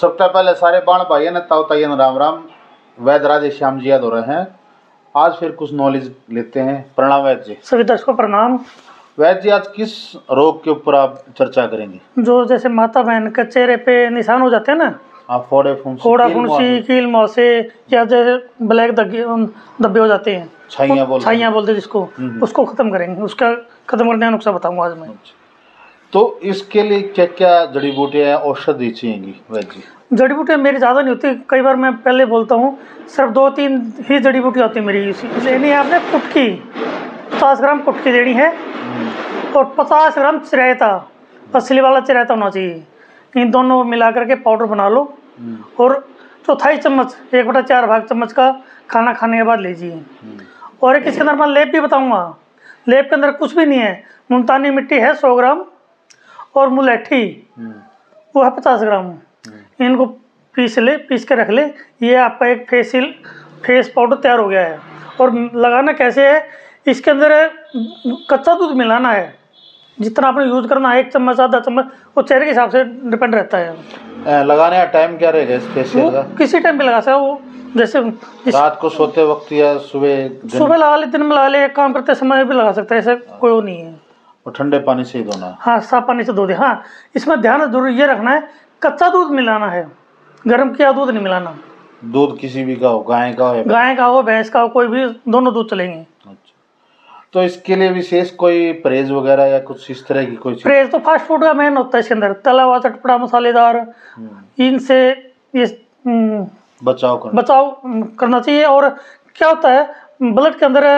सबसे पहले सारे बाण भाई ने ताऊ तयन राम राम। वैद्य राधे श्याम जी याद हो रहे हैं। आज फिर कुछ नॉलेज लेते हैं। प्रणाम वैद्य जी। सभी दर्शकों प्रणाम। वैद्य जी, आज किस रोग के ऊपर आप चर्चा करेंगे? जो जैसे माता बहन के चेहरे पे निशान हो जाते हैं ना, फोड़ा फुंसी, कील मुहासे, या जैसे ब्लैक धब्बे हो जाते हैं, छाइयाँ बोलते हैं जिसको, उसको खत्म करेंगे। उसका खत्म करने का नुस्खा बताऊंगा आज मैं। तो इसके लिए क्या क्या जड़ी बूटियाँ औषधि चाहिए वैद्य जी? जड़ी बूटियाँ मेरी ज़्यादा नहीं होती। कई बार मैं पहले बोलता हूँ, सिर्फ 2-3 ही जड़ी बूटियाँ होती है मेरी। लेनी है आपने कुटकी, 50 ग्राम कुटकी लेनी है, और 50 ग्राम चिरायता, असली वाला चिरायता होना चाहिए। इन दोनों मिला करके पाउडर बना लो, और चौथाई चम्मच 1/4 भाग चम्मच का खाना खाने के बाद लीजिए। और एक इसके अंदर मैं लेप भी बताऊंगा। लेप के अंदर कुछ भी नहीं है, मुल्तानी मिट्टी है 100 ग्राम, और मुलैठी वो है 50 ग्राम। इनको पीस के रख ले। ये आपका एक फेस पाउडर तैयार हो गया है। और लगाना कैसे है, इसके अंदर कच्चा दूध मिलाना है। जितना आपने यूज करना है, 1 चम्मच आधा चम्मच, वो चेहरे के हिसाब से डिपेंड रहता है। लगाने का टाइम क्या रहेगा इस फेशियल का? किसी टाइम पे लगा सकते हो, जैसे रात को सोते वक्त या सुबह लगा ले, दिन में लगा ले, काम करते समय भी लगा सकते हैं, ऐसा कोई वो नहीं है। और ठंडे पानी से ही धोना है? हाँ, साफ पानी से धो दे। हाँ, इसमें ध्यान जरूर ये रखना है, कच्चा दूध मिलाना है, गर्म किया दूध नहीं मिलाना। दूध किसी भी का हो, गाय का हो, भैंस का हो, कोई भी, दोनों दूध चलेंगे। अच्छा, तो इसके लिए विशेष कोई परहेज वगैरह या कुछ इस तरह की कोई परहेज तो फास्ट फूड का मेन होता है। इसके अंदर तला हुआ, चटपटा, मसालेदार, इनसे ये बचाव करना चाहिए। और क्या होता है, ब्लड के अंदर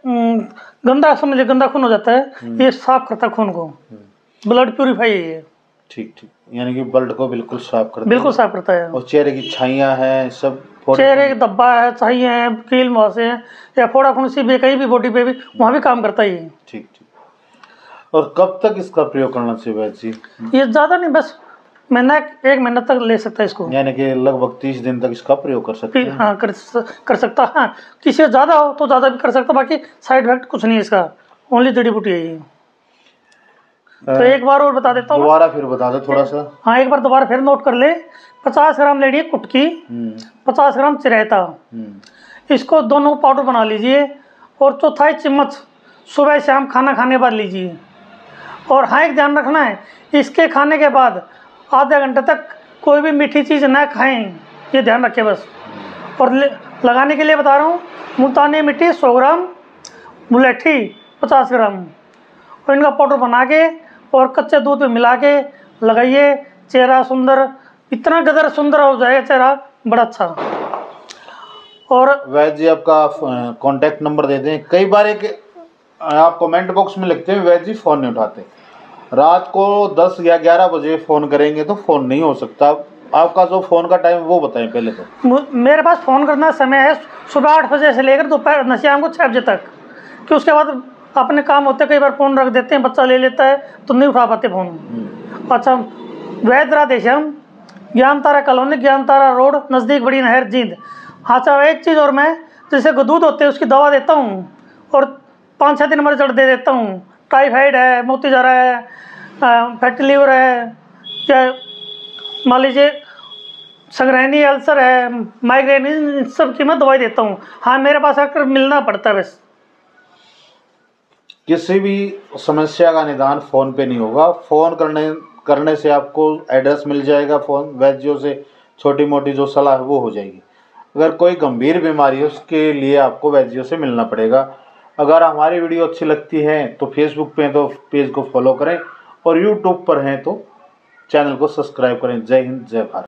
गंदा खून हो जाता है, ये साफ करता है खून को, ब्लड प्यूरिफाई है ये। ठीक, यानी कि ब्लड को बिल्कुल साफ करता है। और चेहरे की छाइयाँ हैं, सब चेहरे के धब्बा है, छाइयाँ हैं, कील मुहासे हैं, या फोड़ा फुंसी भी कहीं भी बॉडी पे भी, वहाँ भी काम करता है ये। ठीक। और कब तक इसका प्रयोग करना चाहिए वैद्य जी? ये ज़्यादा नहीं, बस 1 महीना तक ले सकता है इसको। यानी कि लगभग 30 दिन तक इसका प्रयोग कर सकते हैं? हाँ, कर सकता। हाँ, किसी से ज़्यादा हो तो ज़्यादा भी कर सकता, बाकी साइड इफेक्ट कुछ नहीं है इसका, ओनली जड़ी बूटी है ये। तो एक बार और बता देता हूँ, दोबारा फिर बता दो थोड़ा सा। हाँ, एक बार दोबारा फिर नोट कर ले। 50 ग्राम लेनी है कुटकी, 50 ग्राम चिरायता, इसको दोनों पाउडर बना लीजिए, और चौथाई चम्मच सुबह शाम खाना खाने के बाद लीजिए। और हाँ, एक ध्यान रखना है, इसके खाने के बाद आधे घंटे तक कोई भी मीठी चीज़ ना खाएं, ये ध्यान रखें बस। और लगाने के लिए बता रहा हूँ, मुल्तानी मिट्टी 100 ग्राम, मुलैठी 50 ग्राम, और इनका पाउडर बना के और कच्चे दूध में मिला के लगाइए। चेहरा सुंदर, इतना गदर सुंदर हो जाएगा चेहरा, बड़ा अच्छा। और वैद्य जी, आपका कांटेक्ट नंबर दे दें। कई बार आप कमेंट बॉक्स में लिखते हैं वैद्य जी फ़ोन नहीं उठाते, रात को 10 या 11 बजे फ़ोन करेंगे तो फ़ोन नहीं हो सकता। आपका जो फ़ोन का टाइम वो बताएं पहले। तो मेरे पास फ़ोन करना समय है सुबह 8 बजे से लेकर दोपहर शाम को 6 बजे तक, कि उसके बाद अपने काम होते, कई बार फ़ोन रख देते हैं, बच्चा ले लेता है तो नहीं उठा पाते फ़ोन। अच्छा, वैद्य राधे श्याम, ज्ञान तारा कॉलोनी, ज्ञान तारा रोड, नज़दीक बड़ी नहर, जींद। हाँ, अच्छा, एक चीज़ और, मैं जैसे दूध होते हैं उसकी दवा देता हूँ, और 5-6 दिन में जड़ दे देता हूँ। टाइफाइड है, मोतीजारा है, फैटी लीवर है, या मान लीजिए संग्रहणी अल्सर है, माइग्रेन, इन सब की मैं दवाई देता हूँ। हाँ, मेरे पास आकर मिलना पड़ता है बस। किसी भी समस्या का निदान फ़ोन पे नहीं होगा। फ़ोन करने से आपको एड्रेस मिल जाएगा, फ़ोन वैद्यों से छोटी मोटी जो सलाह है वो हो जाएगी। अगर कोई गंभीर बीमारी है उसके लिए आपको वैद्यों से मिलना पड़ेगा। अगर हमारी वीडियो अच्छी लगती है तो फेसबुक पे तो पेज को फॉलो करें, और यूट्यूब पर हैं तो चैनल को सब्सक्राइब करें। जय हिंद, जय भारत।